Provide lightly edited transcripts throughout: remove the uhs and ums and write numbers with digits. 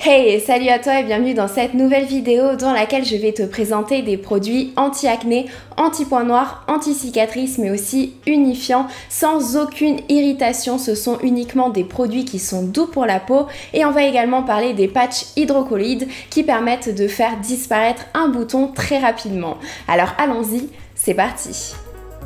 Hey, salut à toi et bienvenue dans cette nouvelle vidéo dans laquelle je vais te présenter des produits anti-acné, anti-points noirs, anti-cicatrices mais aussi unifiants sans aucune irritation. Ce sont uniquement des produits qui sont doux pour la peau et on va également parler des patchs hydrocolloïdes qui permettent de faire disparaître un bouton très rapidement. Alors allons-y, c'est parti!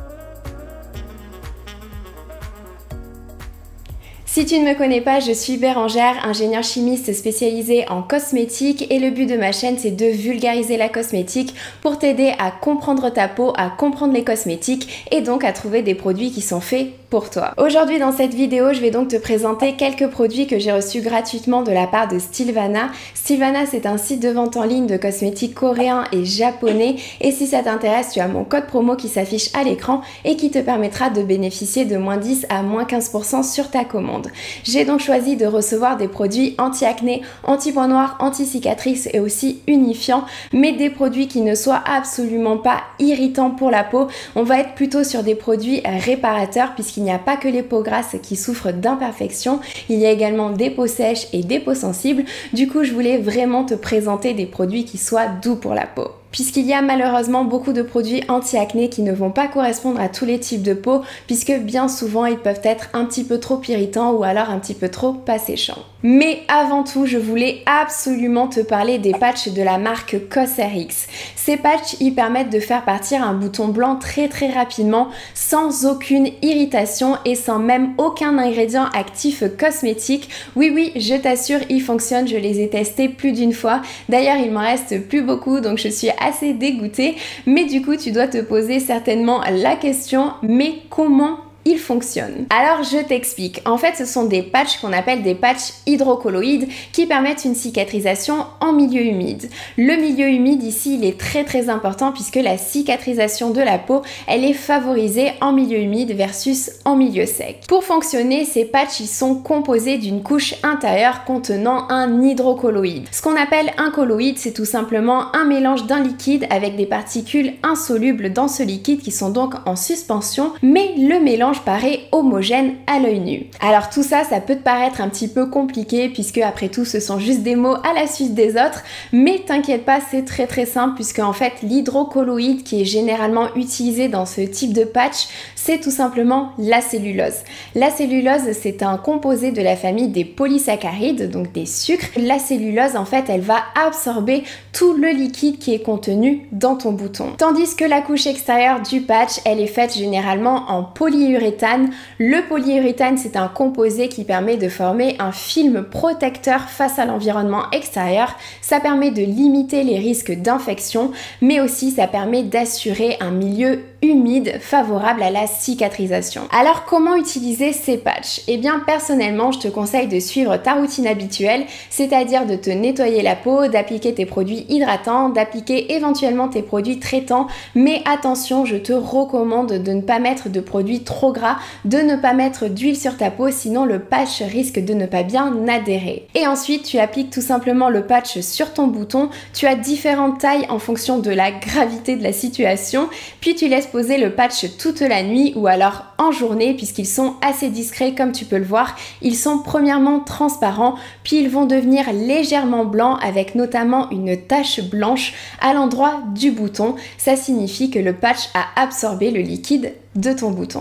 Si tu ne me connais pas, je suis Bérangère, ingénieure chimiste spécialisée en cosmétique et le but de ma chaîne c'est de vulgariser la cosmétique pour t'aider à comprendre ta peau, à comprendre les cosmétiques et donc à trouver des produits qui sont faits pour toi. Aujourd'hui dans cette vidéo, je vais donc te présenter quelques produits que j'ai reçus gratuitement de la part de Stilvana. Stilvana, c'est un site de vente en ligne de cosmétiques coréens et japonais et si ça t'intéresse, tu as mon code promo qui s'affiche à l'écran et qui te permettra de bénéficier de moins 10 à moins 15% sur ta commande. J'ai donc choisi de recevoir des produits anti-acné, anti-points noirs, anti-cicatrices et aussi unifiants, mais des produits qui ne soient absolument pas irritants pour la peau. On va être plutôt sur des produits réparateurs puisqu'il n'y a pas que les peaux grasses qui souffrent d'imperfections, il y a également des peaux sèches et des peaux sensibles. Du coup, je voulais vraiment te présenter des produits qui soient doux pour la peau. Puisqu'il y a malheureusement beaucoup de produits anti-acné qui ne vont pas correspondre à tous les types de peau, puisque bien souvent ils peuvent être un petit peu trop irritants ou alors un petit peu trop pas séchants. Mais avant tout, je voulais absolument te parler des patchs de la marque Cosrx. Ces patchs, ils permettent de faire partir un bouton blanc très rapidement, sans aucune irritation et sans même aucun ingrédient actif cosmétique. Oui, je t'assure, ils fonctionnent, je les ai testés plus d'une fois. D'ailleurs, il m'en reste plus beaucoup, donc je suis assez dégoûtée, mais du coup tu dois te poser certainement la question, mais comment il fonctionne? Alors je t'explique. En fait, ce sont des patchs qu'on appelle des patchs hydrocolloïdes qui permettent une cicatrisation en milieu humide. Le milieu humide ici, il est très important puisque la cicatrisation de la peau, elle est favorisée en milieu humide versus en milieu sec. Pour fonctionner, ces patchs, ils sont composés d'une couche intérieure contenant un hydrocolloïde. Ce qu'on appelle un colloïde, c'est tout simplement un mélange d'un liquide avec des particules insolubles dans ce liquide qui sont donc en suspension, mais le mélange paraît homogène à l'œil nu. Alors tout ça, ça peut te paraître un petit peu compliqué puisque après tout ce sont juste des mots à la suite des autres, mais t'inquiète pas, c'est très simple puisque en fait l'hydrocolloïde qui est généralement utilisé dans ce type de patch, c'est tout simplement la cellulose. La cellulose, c'est un composé de la famille des polysaccharides, donc des sucres. La cellulose, en fait, elle va absorber tout le liquide qui est contenu dans ton bouton. Tandis que la couche extérieure du patch, elle est faite généralement en polyuréthane. Le polyuréthane, c'est un composé qui permet de former un film protecteur face à l'environnement extérieur. Ça permet de limiter les risques d'infection, mais aussi ça permet d'assurer un milieu humide favorable à la cicatrisation. Alors comment utiliser ces patchs? Eh bien personnellement je te conseille de suivre ta routine habituelle, c'est-à-dire de te nettoyer la peau, d'appliquer tes produits hydratants, d'appliquer éventuellement tes produits traitants, mais attention, je te recommande de ne pas mettre de produits trop gras, de ne pas mettre d'huile sur ta peau, sinon le patch risque de ne pas bien adhérer. Et ensuite tu appliques tout simplement le patch sur ton bouton, tu as différentes tailles en fonction de la gravité de la situation, puis tu laisses poser le patch toute la nuit ou alors en journée puisqu'ils sont assez discrets comme tu peux le voir. Ils sont premièrement transparents puis ils vont devenir légèrement blancs avec notamment une tache blanche à l'endroit du bouton. Ça signifie que le patch a absorbé le liquide de ton bouton.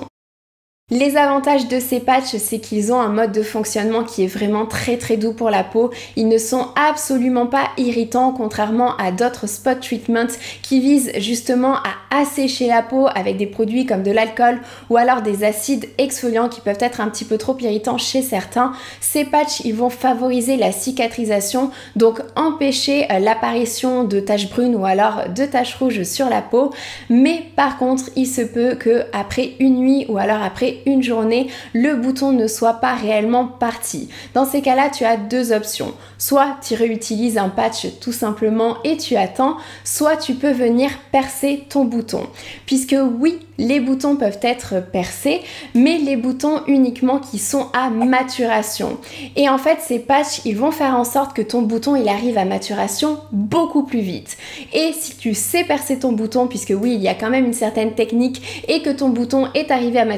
Les avantages de ces patchs, c'est qu'ils ont un mode de fonctionnement qui est vraiment très doux pour la peau. Ils ne sont absolument pas irritants contrairement à d'autres spot treatments qui visent justement à assécher la peau avec des produits comme de l'alcool ou alors des acides exfoliants qui peuvent être un petit peu trop irritants chez certains. Ces patchs, ils vont favoriser la cicatrisation, donc empêcher l'apparition de taches brunes ou alors de taches rouges sur la peau. Mais par contre, il se peut que après une nuit ou alors après une journée, le bouton ne soit pas réellement parti. Dans ces cas-là, tu as deux options. Soit tu réutilises un patch tout simplement et tu attends, soit tu peux venir percer ton bouton. Puisque oui, les boutons peuvent être percés, mais les boutons uniquement qui sont à maturation. Et en fait, ces patchs, ils vont faire en sorte que ton bouton, il arrive à maturation beaucoup plus vite. Et si tu sais percer ton bouton, puisque oui, il y a quand même une certaine technique, et que ton bouton est arrivé à maturation,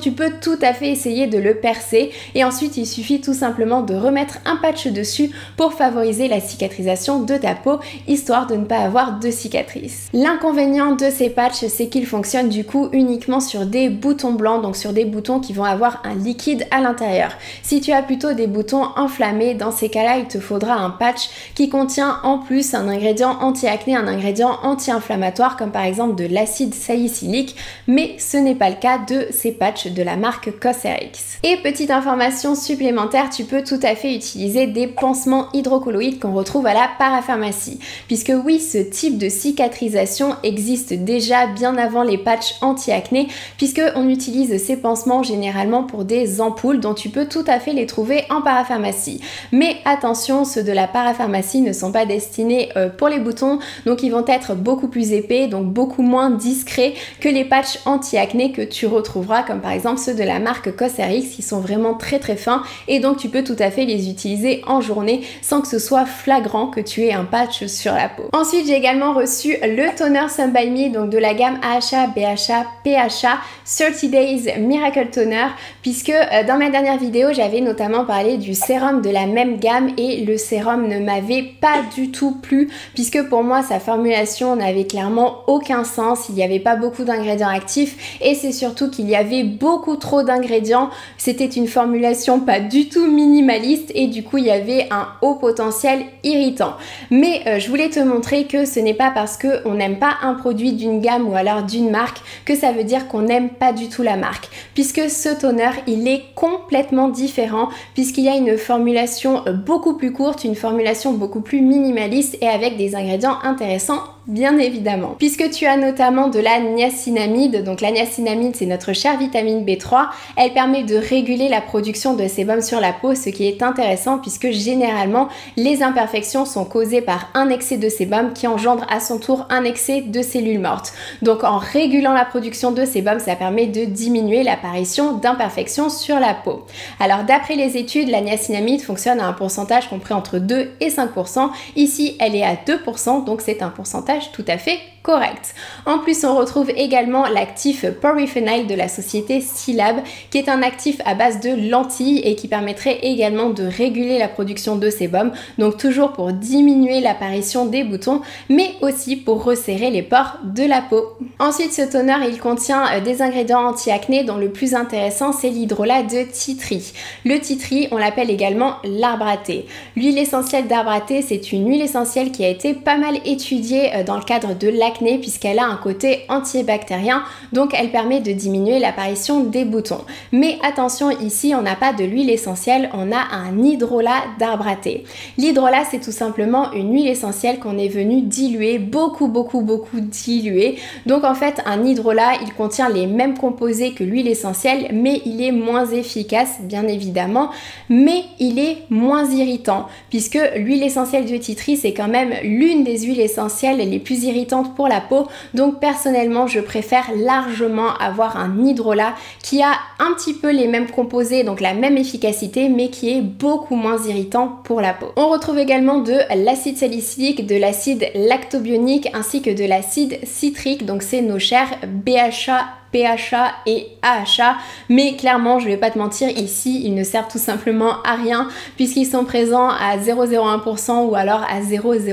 Donc tu peux tout à fait essayer de le percer et ensuite il suffit tout simplement de remettre un patch dessus pour favoriser la cicatrisation de ta peau, histoire de ne pas avoir de cicatrices. L'inconvénient de ces patchs, c'est qu'ils fonctionnent du coup uniquement sur des boutons blancs, donc sur des boutons qui vont avoir un liquide à l'intérieur. Si tu as plutôt des boutons enflammés, dans ces cas-là, il te faudra un patch qui contient en plus un ingrédient anti-acné, un ingrédient anti-inflammatoire comme par exemple de l'acide salicylique, mais ce n'est pas le cas de ces patchs de la marque Cosrx. Et petite information supplémentaire, tu peux tout à fait utiliser des pansements hydrocolloïdes qu'on retrouve à la parapharmacie, puisque oui, ce type de cicatrisation existe déjà bien avant les patchs anti-acné, puisque on utilise ces pansements généralement pour des ampoules dont tu peux tout à fait les trouver en parapharmacie. Mais attention, ceux de la parapharmacie ne sont pas destinés pour les boutons, donc ils vont être beaucoup plus épais, donc beaucoup moins discrets que les patchs anti-acné que tu retrouveras, comme par exemple ceux de la marque Cosrx qui sont vraiment très fins, et donc tu peux tout à fait les utiliser en journée sans que ce soit flagrant que tu aies un patch sur la peau. Ensuite, j'ai également reçu le toner Sun By Me, donc de la gamme AHA, BHA, PHA 30 Days Miracle Toner, puisque dans ma dernière vidéo, j'avais notamment parlé du sérum de la même gamme et le sérum ne m'avait pas du tout plu, puisque pour moi, sa formulation n'avait clairement aucun sens, il n'y avait pas beaucoup d'ingrédients actifs et c'est surtout qu'il y avait beaucoup trop d'ingrédients. C'était une formulation pas du tout minimaliste et du coup, il y avait un haut potentiel irritant. Mais je voulais te montrer que ce n'est pas parce qu'on n'aime pas un produit d'une gamme ou alors d'une marque que ça veut dire qu'on n'aime pas du tout la marque, puisque ce toner il est complètement différent, puisqu'il y a une formulation beaucoup plus courte, une formulation beaucoup plus minimaliste et avec des ingrédients intéressants bien évidemment, puisque tu as notamment de la niacinamide. Donc la niacinamide, c'est notre chère vitamine B3, elle permet de réguler la production de sébum sur la peau, ce qui est intéressant puisque généralement les imperfections sont causées par un excès de sébum qui engendre à son tour un excès de cellules mortes. Donc en régulant la production de sébum, ça permet de diminuer l'apparition d'imperfections sur la peau. Alors d'après les études, la niacinamide fonctionne à un pourcentage compris entre 2 et 5%. Ici, elle est à 2%, donc c'est un pourcentage tout à fait correct. En plus, on retrouve également l'actif Poryphenol de la société Stilab, qui est un actif à base de lentilles et qui permettrait également de réguler la production de sébum, donc toujours pour diminuer l'apparition des boutons, mais aussi pour resserrer les pores de la peau. Ensuite, ce toner, il contient des ingrédients anti-acné, dont le plus intéressant, c'est l'hydrolat de tea tree. Le tea tree, on l'appelle également l'arbre à thé. L'huile essentielle d'arbre à thé, c'est une huile essentielle qui a été pas mal étudiée dans le cadre de l'acné, puisqu'elle a un côté antibactérien, donc elle permet de diminuer l'apparition des boutons. Mais attention, ici on n'a pas de l'huile essentielle, on a un hydrolat d'arbre à thé. L'hydrolat, c'est tout simplement une huile essentielle qu'on est venu diluer, beaucoup diluer. Donc en fait, un hydrolat, il contient les mêmes composés que l'huile essentielle, mais il est moins efficace, bien évidemment, mais il est moins irritant, puisque l'huile essentielle de tea tree, c'est quand même l'une des huiles essentielles les plus irritantes pour la peau. Donc personnellement, je préfère largement avoir un hydrolat qui a un petit peu les mêmes composés, donc la même efficacité, mais qui est beaucoup moins irritant pour la peau. On retrouve également de l'acide salicylique, de l'acide lactobionique ainsi que de l'acide citrique, donc c'est nos chers BHA, PHA et AHA, mais clairement je vais pas te mentir, ici ils ne servent tout simplement à rien puisqu'ils sont présents à 0,01% ou alors à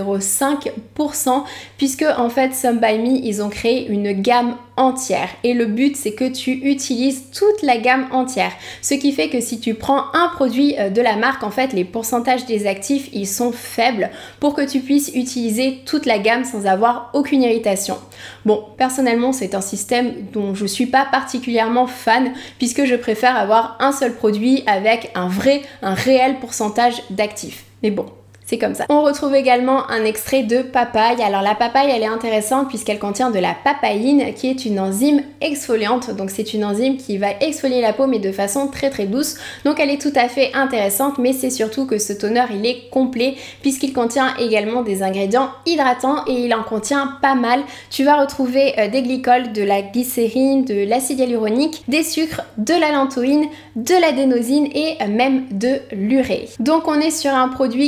0,05%, puisque en fait Sun By Me, ils ont créé une gamme entière et le but c'est que tu utilises toute la gamme entière, ce qui fait que si tu prends un produit de la marque, en fait les pourcentages des actifs ils sont faibles pour que tu puisses utiliser toute la gamme sans avoir aucune irritation. Bon, personnellement c'est un système dont je suis pas particulièrement fan puisque je préfère avoir un seul produit avec un réel pourcentage d'actifs. Mais bon, c'est comme ça. On retrouve également un extrait de papaye. Alors la papaye, elle est intéressante puisqu'elle contient de la papaïne qui est une enzyme exfoliante. Donc c'est une enzyme qui va exfolier la peau mais de façon très douce. Donc elle est tout à fait intéressante, mais c'est surtout que ce toner il est complet puisqu'il contient également des ingrédients hydratants et il en contient pas mal. Tu vas retrouver des glycols, de la glycérine, de l'acide hyaluronique, des sucres, de la lantoïne, de l'adénosine et même de l'urée. Donc on est sur un produit qui est vraiment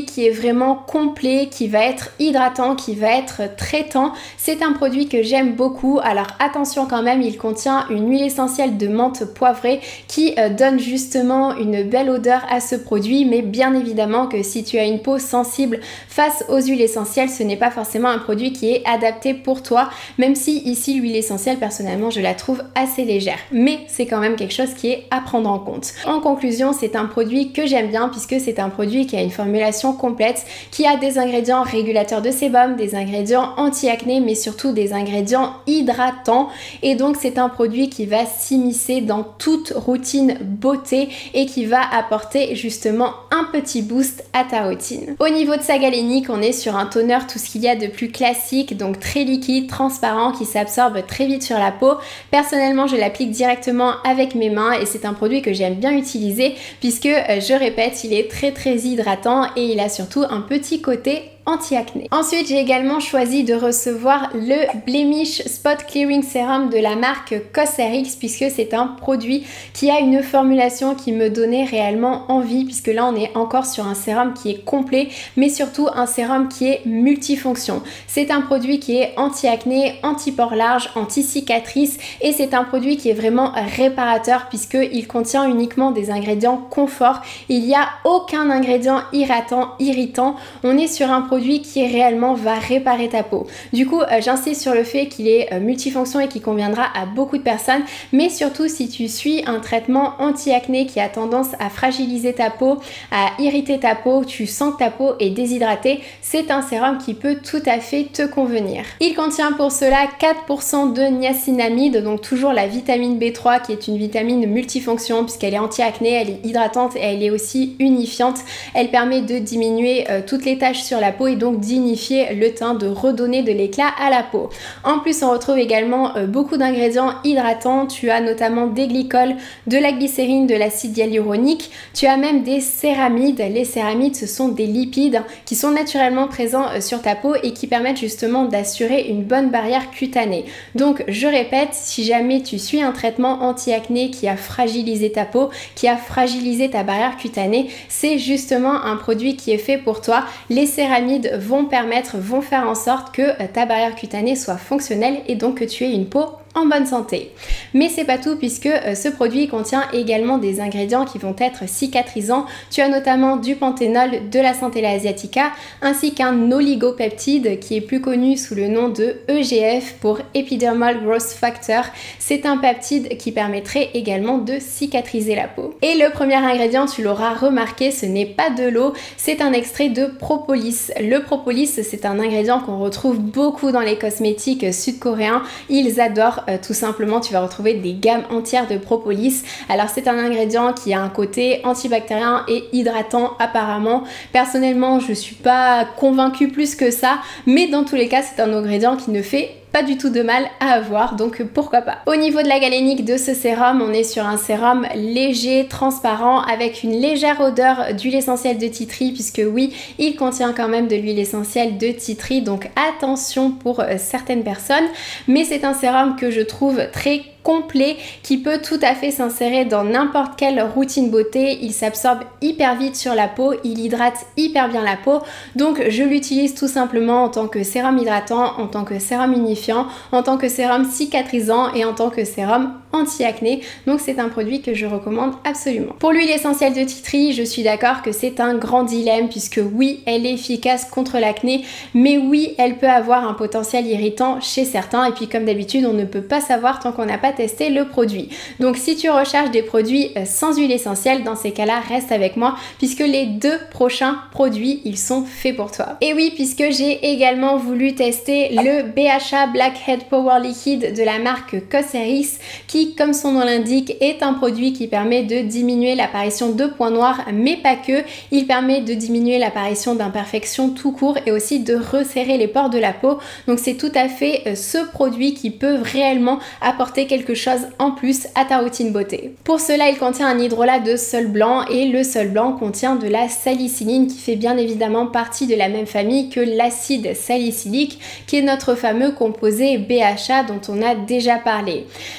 vraiment complet, qui va être hydratant, qui va être traitant. C'est un produit que j'aime beaucoup. Alors attention quand même, il contient une huile essentielle de menthe poivrée qui donne justement une belle odeur à ce produit, mais bien évidemment que si tu as une peau sensible face aux huiles essentielles, ce n'est pas forcément un produit qui est adapté pour toi, même si ici l'huile essentielle, personnellement, je la trouve assez légère. Mais c'est quand même quelque chose qui est à prendre en compte. En conclusion, c'est un produit que j'aime bien puisque c'est un produit qui a une formulation complète, qui a des ingrédients régulateurs de sébum, des ingrédients anti-acné, mais surtout des ingrédients hydratants. Et donc c'est un produit qui va s'immiscer dans toute routine beauté et qui va apporter justement un petit boost à ta routine. Au niveau de sa galénique, on est sur un toner tout ce qu'il y a de plus classique, donc très liquide, transparent, qui s'absorbe très vite sur la peau. Personnellement, je l'applique directement avec mes mains et c'est un produit que j'aime bien utiliser puisque, je répète, il est très hydratant et il a surtout un petit côté anti-acné. Ensuite, j'ai également choisi de recevoir le Blemish Spot Clearing Serum de la marque Cosrx puisque c'est un produit qui a une formulation qui me donnait réellement envie, puisque là on est encore sur un sérum qui est complet, mais surtout un sérum qui est multifonction. C'est un produit qui est anti-acné, anti-pores larges, anti-cicatrices et c'est un produit qui est vraiment réparateur puisqu'il contient uniquement des ingrédients confort. Il n'y a aucun ingrédient irritant. On est sur un produit qui réellement va réparer ta peau. Du coup, j'insiste sur le fait qu'il est multifonction et qui conviendra à beaucoup de personnes, mais surtout si tu suis un traitement anti-acné qui a tendance à fragiliser ta peau, à irriter ta peau, tu sens que ta peau est déshydratée, c'est un sérum qui peut tout à fait te convenir. Il contient pour cela 4% de niacinamide, donc toujours la vitamine B3 qui est une vitamine multifonction puisqu'elle est anti-acné, elle est hydratante et elle est aussi unifiante. Elle permet de diminuer toutes les taches sur la peau et donc d'unifier le teint, de redonner de l'éclat à la peau. En plus, on retrouve également beaucoup d'ingrédients hydratants. Tu as notamment des glycols, de la glycérine, de l'acide hyaluronique. Tu as même des céramides. Les céramides, ce sont des lipides qui sont naturellement présents sur ta peau et qui permettent justement d'assurer une bonne barrière cutanée. Donc, je répète, si jamais tu suis un traitement anti-acné qui a fragilisé ta peau, qui a fragilisé ta barrière cutanée, c'est justement un produit qui est fait pour toi. Les céramides vont faire en sorte que ta barrière cutanée soit fonctionnelle et donc que tu aies une peau en bonne santé. Mais c'est pas tout puisque ce produit contient également des ingrédients qui vont être cicatrisants. Tu as notamment du panthénol, de la centella asiatica ainsi qu'un oligopeptide qui est plus connu sous le nom de EGF pour Epidermal Growth Factor. C'est un peptide qui permettrait également de cicatriser la peau. Et le premier ingrédient, tu l'auras remarqué, ce n'est pas de l'eau, c'est un extrait de propolis. Le propolis, c'est un ingrédient qu'on retrouve beaucoup dans les cosmétiques sud-coréens. Ils adorent tout simplement, tu vas retrouver des gammes entières de propolis. Alors c'est un ingrédient qui a un côté antibactérien et hydratant apparemment. Personnellement, je suis pas convaincue plus que ça, mais dans tous les cas, c'est un ingrédient qui ne fait pas du tout de mal à avoir, donc pourquoi pas. Au niveau de la galénique de ce sérum, on est sur un sérum léger, transparent, avec une légère odeur d'huile essentielle de tea tree, puisque oui, il contient quand même de l'huile essentielle de tea tree, donc attention pour certaines personnes, mais c'est un sérum que je trouve très complet qui peut tout à fait s'insérer dans n'importe quelle routine beauté. Il s'absorbe hyper vite sur la peau, il hydrate hyper bien la peau, donc je l'utilise tout simplement en tant que sérum hydratant, en tant que sérum unifiant, en tant que sérum cicatrisant et en tant que sérum anti-acné. Donc c'est un produit que je recommande absolument. Pour l'huile essentielle de tea tree, je suis d'accord que c'est un grand dilemme puisque oui, elle est efficace contre l'acné, mais oui, elle peut avoir un potentiel irritant chez certains et puis comme d'habitude, on ne peut pas savoir tant qu'on n'a pas testé le produit. Donc si tu recherches des produits sans huile essentielle, dans ces cas-là, reste avec moi puisque les deux prochains produits, ils sont faits pour toi. Et oui, puisque j'ai également voulu tester le BHA Blackhead Power Liquid de la marque Cosrx qui, comme son nom l'indique, est un produit qui permet de diminuer l'apparition de points noirs, mais pas que. Il permet de diminuer l'apparition d'imperfections tout court et aussi de resserrer les pores de la peau. Donc c'est tout à fait ce produit qui peut réellement apporter quelque chose en plus à ta routine beauté. Pour cela, il contient un hydrolat de sol blanc et le sol blanc contient de la salicyline qui fait bien évidemment partie de la même famille que l'acide salicylique qui est notre fameux composé BHA dont on a déjà parlé. Alors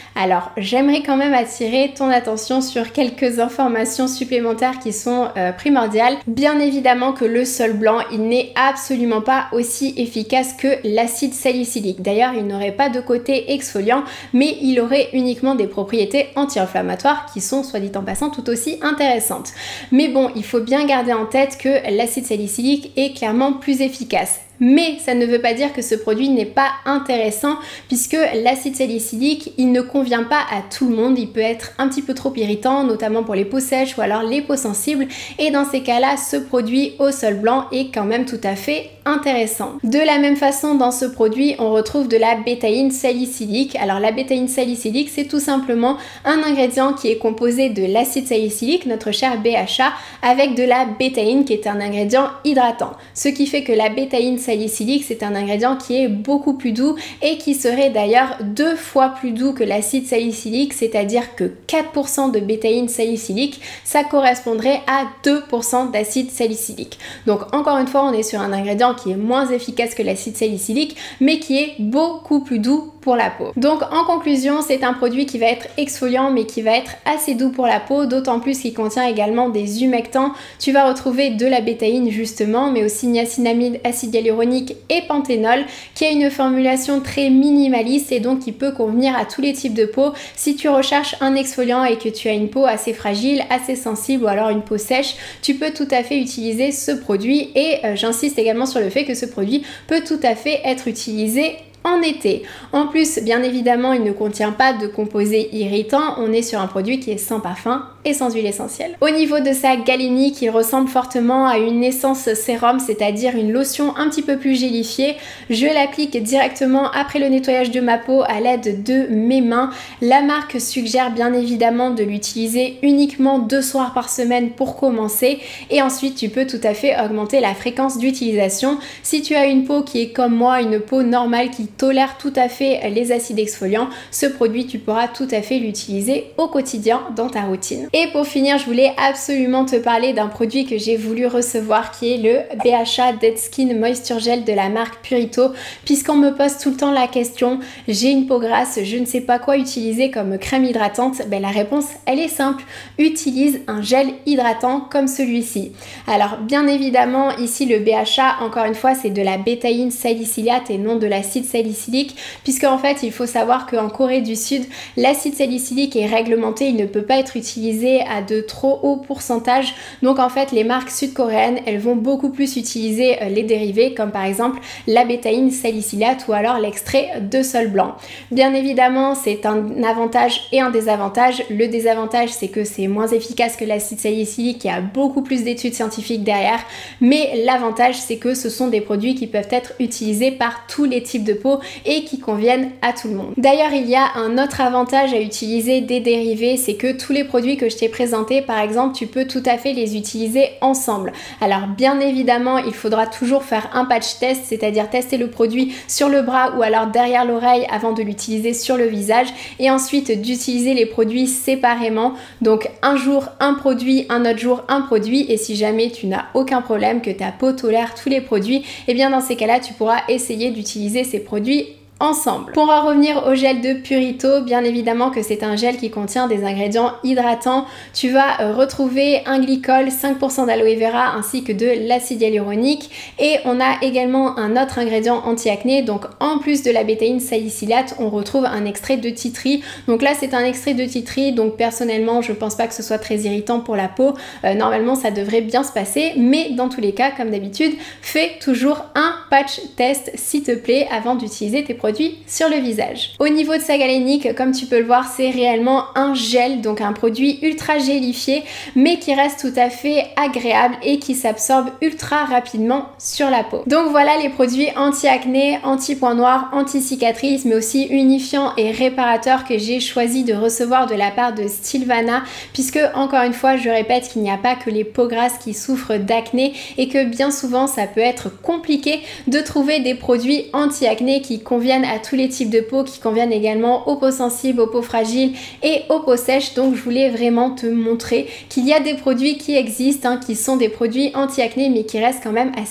j'aimerais quand même attirer ton attention sur quelques informations supplémentaires qui sont primordiales. Bien évidemment que le sol blanc, il n'est absolument pas aussi efficace que l'acide salicylique. D'ailleurs, il n'aurait pas de côté exfoliant, mais il aurait uniquement des propriétés anti-inflammatoires qui sont, soit dit en passant, tout aussi intéressantes. Mais bon, il faut bien garder en tête que l'acide salicylique est clairement plus efficace. Mais ça ne veut pas dire que ce produit n'est pas intéressant puisque l'acide salicylique, il ne convient pas à tout le monde. Il peut être un petit peu trop irritant, notamment pour les peaux sèches ou alors les peaux sensibles. Et dans ces cas-là, ce produit au sol blanc est quand même tout à fait intéressant. De la même façon, dans ce produit, on retrouve de la bétaïne salicylique. Alors la bétaïne salicylique, c'est tout simplement un ingrédient qui est composé de l'acide salicylique, notre cher BHA, avec de la bétaïne qui est un ingrédient hydratant. Ce qui fait que la bétaïne salicylique, c'est un ingrédient qui est beaucoup plus doux et qui serait d'ailleurs 2 fois plus doux que l'acide salicylique, c'est-à-dire que 4% de bétaïne salicylique, ça correspondrait à 2% d'acide salicylique. Donc encore une fois, on est sur un ingrédient qui est moins efficace que l'acide salicylique, mais qui est beaucoup plus doux pour la peau. Donc en conclusion, c'est un produit qui va être exfoliant mais qui va être assez doux pour la peau, d'autant plus qu'il contient également des humectants. Tu vas retrouver de la bétaïne justement, mais aussi niacinamide, acide hyaluronique et panthénol, qui a une formulation très minimaliste et donc qui peut convenir à tous les types de peau. Si tu recherches un exfoliant et que tu as une peau assez fragile, assez sensible ou alors une peau sèche, tu peux tout à fait utiliser ce produit et j'insiste également sur le fait que ce produit peut tout à fait être utilisé en été. En plus, bien évidemment, il ne contient pas de composés irritants, on est sur un produit qui est sans parfum et sans huile essentielle. Au niveau de sa galénique, il ressemble fortement à une essence sérum, c'est-à-dire une lotion un petit peu plus gélifiée. Je l'applique directement après le nettoyage de ma peau à l'aide de mes mains. La marque suggère bien évidemment de l'utiliser uniquement 2 soirs par semaine pour commencer et ensuite tu peux tout à fait augmenter la fréquence d'utilisation. Si tu as une peau qui est comme moi, une peau normale qui tolère tout à fait les acides exfoliants, ce produit tu pourras tout à fait l'utiliser au quotidien dans ta routine. Et pour finir, je voulais absolument te parler d'un produit que j'ai voulu recevoir qui est le BHA Dead Skin Moisture Gel de la marque Purito, puisqu'on me pose tout le temps la question, j'ai une peau grasse, je ne sais pas quoi utiliser comme crème hydratante. Ben, la réponse elle est simple, utilise un gel hydratant comme celui-ci. Alors bien évidemment ici le BHA, encore une fois c'est de la bétaïne salicylate et non de l'acide salicylique, puisque en fait il faut savoir qu'en Corée du Sud l'acide salicylique est réglementé, il ne peut pas être utilisé à de trop hauts pourcentages. Donc en fait les marques sud-coréennes elles vont beaucoup plus utiliser les dérivés comme par exemple la bétaïne salicylate ou alors l'extrait de sol blanc. Bien évidemment c'est un avantage et un désavantage. Le désavantage c'est que c'est moins efficace que l'acide salicylique, il y a beaucoup plus d'études scientifiques derrière, mais l'avantage c'est que ce sont des produits qui peuvent être utilisés par tous les types de peau et qui conviennent à tout le monde. D'ailleurs il y a un autre avantage à utiliser des dérivés, c'est que tous les produits que je t'ai présenté par exemple, tu peux tout à fait les utiliser ensemble. Alors bien évidemment il faudra toujours faire un patch test, c'est-à-dire tester le produit sur le bras ou alors derrière l'oreille avant de l'utiliser sur le visage et ensuite d'utiliser les produits séparément. Donc un jour un produit, un autre jour un produit, et si jamais tu n'as aucun problème, que ta peau tolère tous les produits, et bien dans ces cas-là tu pourras essayer d'utiliser ces produits ensemble. Pour en revenir au gel de Purito, bien évidemment que c'est un gel qui contient des ingrédients hydratants. Tu vas retrouver un glycol, 5% d'aloe vera ainsi que de l'acide hyaluronique, et on a également un autre ingrédient anti-acné. Donc en plus de la bétaïne salicylate, on retrouve un extrait de tea tree. Donc là c'est un extrait de tea tree, donc personnellement je pense pas que ce soit très irritant pour la peau. Normalement ça devrait bien se passer, mais dans tous les cas comme d'habitude, fais toujours un patch test s'il te plaît avant d'utiliser tes produits sur le visage. Au niveau de sa galénique, comme tu peux le voir, c'est réellement un gel, donc un produit ultra gélifié, mais qui reste tout à fait agréable et qui s'absorbe ultra rapidement sur la peau. Donc voilà les produits anti-acné, anti-points noirs, anti-cicatrices, mais aussi unifiants et réparateurs que j'ai choisi de recevoir de la part de Stilvana, puisque encore une fois, je répète qu'il n'y a pas que les peaux grasses qui souffrent d'acné et que bien souvent ça peut être compliqué de trouver des produits anti-acné qui conviennent à tous les types de peau, qui conviennent également aux peaux sensibles, aux peaux fragiles et aux peaux sèches. Donc je voulais vraiment te montrer qu'il y a des produits qui existent, qui sont des produits anti-acné mais qui restent quand même assez doux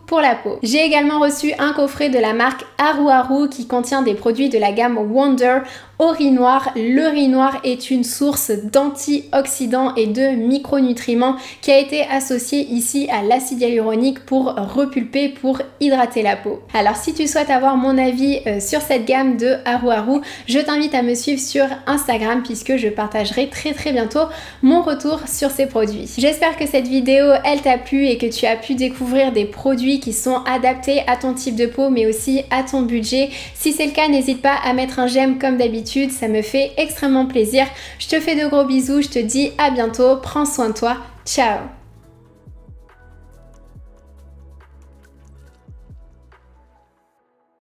pour la peau. J'ai également reçu un coffret de la marque Haru Haru qui contient des produits de la gamme Wonder au riz noir. Le riz noir est une source d'antioxydants et de micronutriments qui a été associé ici à l'acide hyaluronique pour repulper, pour hydrater la peau. Alors si tu souhaites avoir mon avis sur cette gamme de Haru Haru, je t'invite à me suivre sur Instagram puisque je partagerai très bientôt mon retour sur ces produits. J'espère que cette vidéo elle t'a plu et que tu as pu découvrir des produits qui sont adaptés à ton type de peau mais aussi à ton budget. Si c'est le cas, n'hésite pas à mettre un j'aime comme d'habitude, ça me fait extrêmement plaisir. Je te fais de gros bisous, je te dis à bientôt, prends soin de toi, ciao!